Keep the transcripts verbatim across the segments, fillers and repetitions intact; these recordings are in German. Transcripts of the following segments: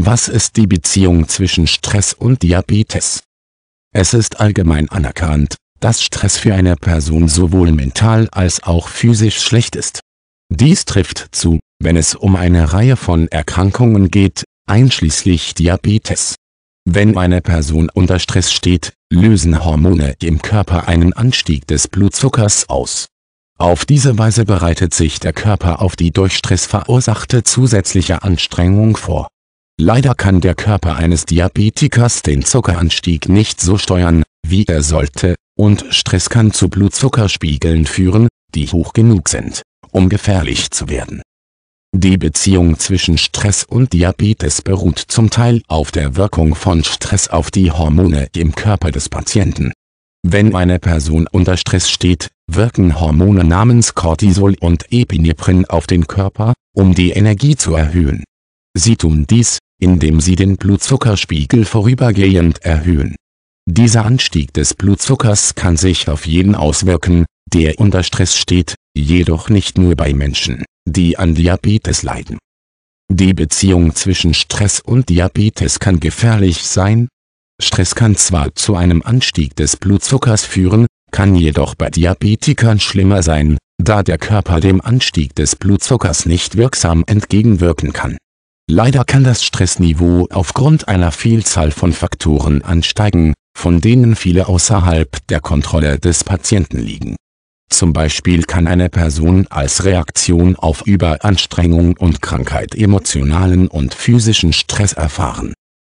Was ist die Beziehung zwischen Stress und Diabetes? Es ist allgemein anerkannt, dass Stress für eine Person sowohl mental als auch physisch schlecht ist. Dies trifft zu, wenn es um eine Reihe von Erkrankungen geht, einschließlich Diabetes. Wenn eine Person unter Stress steht, lösen Hormone im Körper einen Anstieg des Blutzuckers aus. Auf diese Weise bereitet sich der Körper auf die durch Stress verursachte zusätzliche Anstrengung vor. Leider kann der Körper eines Diabetikers den Zuckeranstieg nicht so steuern, wie er sollte, und Stress kann zu Blutzuckerspiegeln führen, die hoch genug sind, um gefährlich zu werden. Die Beziehung zwischen Stress und Diabetes beruht zum Teil auf der Wirkung von Stress auf die Hormone im Körper des Patienten. Wenn eine Person unter Stress steht, wirken Hormone namens Cortisol und Epinephrine auf den Körper, um die Energie zu erhöhen. Sie tun dies, indem sie den Blutzuckerspiegel vorübergehend erhöhen. Dieser Anstieg des Blutzuckers kann sich auf jeden auswirken, der unter Stress steht, jedoch nicht nur bei Menschen, die an Diabetes leiden. Die Beziehung zwischen Stress und Diabetes kann gefährlich sein. Stress kann zwar zu einem Anstieg des Blutzuckers führen, kann jedoch bei Diabetikern schlimmer sein, da der Körper dem Anstieg des Blutzuckers nicht wirksam entgegenwirken kann. Leider kann das Stressniveau aufgrund einer Vielzahl von Faktoren ansteigen, von denen viele außerhalb der Kontrolle des Patienten liegen. Zum Beispiel kann eine Person als Reaktion auf Überanstrengung und Krankheit emotionalen und physischen Stress erfahren.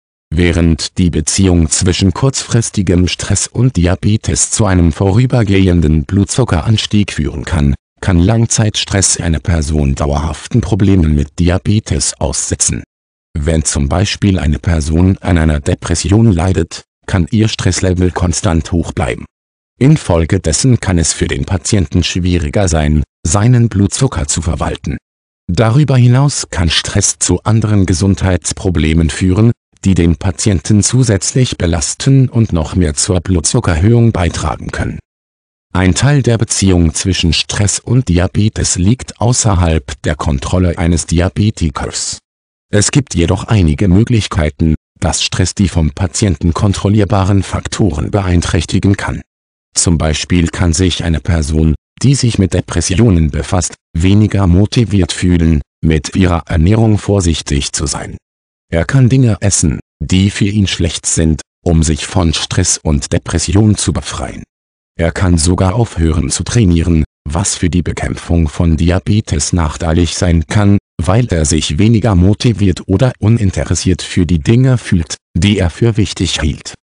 Während die Beziehung zwischen kurzfristigem Stress und Diabetes zu einem vorübergehenden Blutzuckeranstieg führen kann, kann Langzeitstress eine Person dauerhaften Problemen mit Diabetes aussetzen. Wenn zum Beispiel eine Person an einer Depression leidet, kann ihr Stresslevel konstant hoch bleiben. Infolgedessen kann es für den Patienten schwieriger sein, seinen Blutzucker zu verwalten. Darüber hinaus kann Stress zu anderen Gesundheitsproblemen führen, die den Patienten zusätzlich belasten und noch mehr zur Blutzuckererhöhung beitragen können. Ein Teil der Beziehung zwischen Stress und Diabetes liegt außerhalb der Kontrolle eines Diabetikers. Es gibt jedoch einige Möglichkeiten, dass Stress die vom Patienten kontrollierbaren Faktoren beeinträchtigen kann. Zum Beispiel kann sich eine Person, die sich mit Depressionen befasst, weniger motiviert fühlen, mit ihrer Ernährung vorsichtig zu sein. Er kann Dinge essen, die für ihn schlecht sind, um sich von Stress und Depression zu befreien. Er kann sogar aufhören zu trainieren, was für die Bekämpfung von Diabetes nachteilig sein kann, weil er sich weniger motiviert oder uninteressiert für die Dinge fühlt, die er für wichtig hielt.